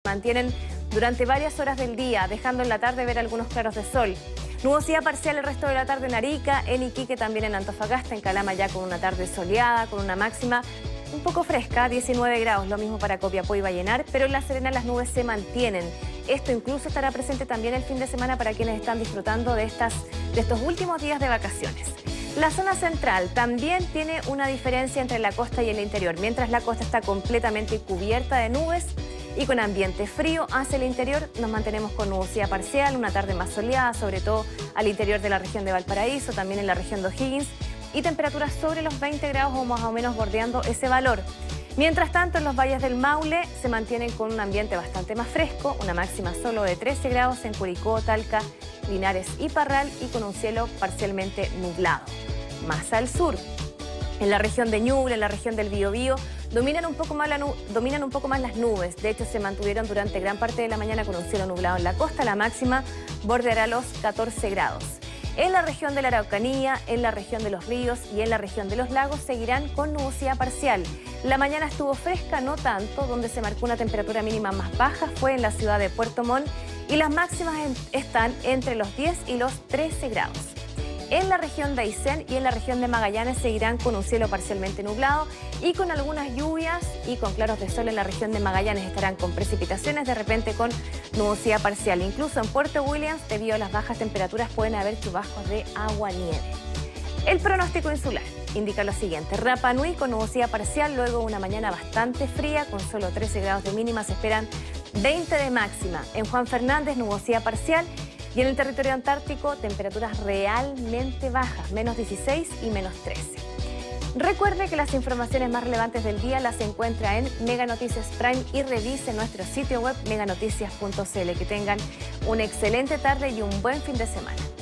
Mantienen durante varias horas del día, dejando en la tarde ver algunos claros de sol. Nubosidad parcial el resto de la tarde en Arica, en Iquique, también en Antofagasta, en Calama ya con una tarde soleada, con una máxima un poco fresca, 19 grados, lo mismo para Copiapó y Vallenar, pero en La Serena las nubes se mantienen. Esto incluso estará presente también el fin de semana para quienes están disfrutando de estos últimos días de vacaciones. La zona central también tiene una diferencia entre la costa y el interior. Mientras la costa está completamente cubierta de nubes y con ambiente frío hacia el interior, nos mantenemos con nubosidad parcial, una tarde más soleada, sobre todo al interior de la región de Valparaíso, también en la región de O'Higgins, y temperaturas sobre los 20 grados o más o menos bordeando ese valor. Mientras tanto, en los valles del Maule se mantienen con un ambiente bastante más fresco, una máxima solo de 13 grados en Curicó, Talca, Linares y Parral, y con un cielo parcialmente nublado. Más al sur, en la región de Ñuble, en la región del Biobío, dominan un poco más las nubes. De hecho, se mantuvieron durante gran parte de la mañana con un cielo nublado en la costa. La máxima bordeará los 14 grados. En la región de la Araucanía, en la región de los ríos y en la región de los lagos seguirán con nubosidad parcial. La mañana estuvo fresca, no tanto, donde se marcó una temperatura mínima más baja fue en la ciudad de Puerto Montt y las máximas están entre los 10 y los 13 grados. En la región de Aysén y en la región de Magallanes seguirán con un cielo parcialmente nublado y con algunas lluvias y con claros de sol. En la región de Magallanes estarán con precipitaciones, de repente con nubosidad parcial. Incluso en Puerto Williams, debido a las bajas temperaturas, pueden haber chubascos de agua-nieve. El pronóstico insular indica lo siguiente: Rapa Nui con nubosidad parcial, luego una mañana bastante fría, con solo 13 grados de mínima, se esperan 20 de máxima. En Juan Fernández, nubosidad parcial. Y en el territorio antártico, temperaturas realmente bajas, menos 16 y menos 13. Recuerde que las informaciones más relevantes del día las encuentra en Mega Noticias Prime y revise nuestro sitio web meganoticias.cl. Que tengan una excelente tarde y un buen fin de semana.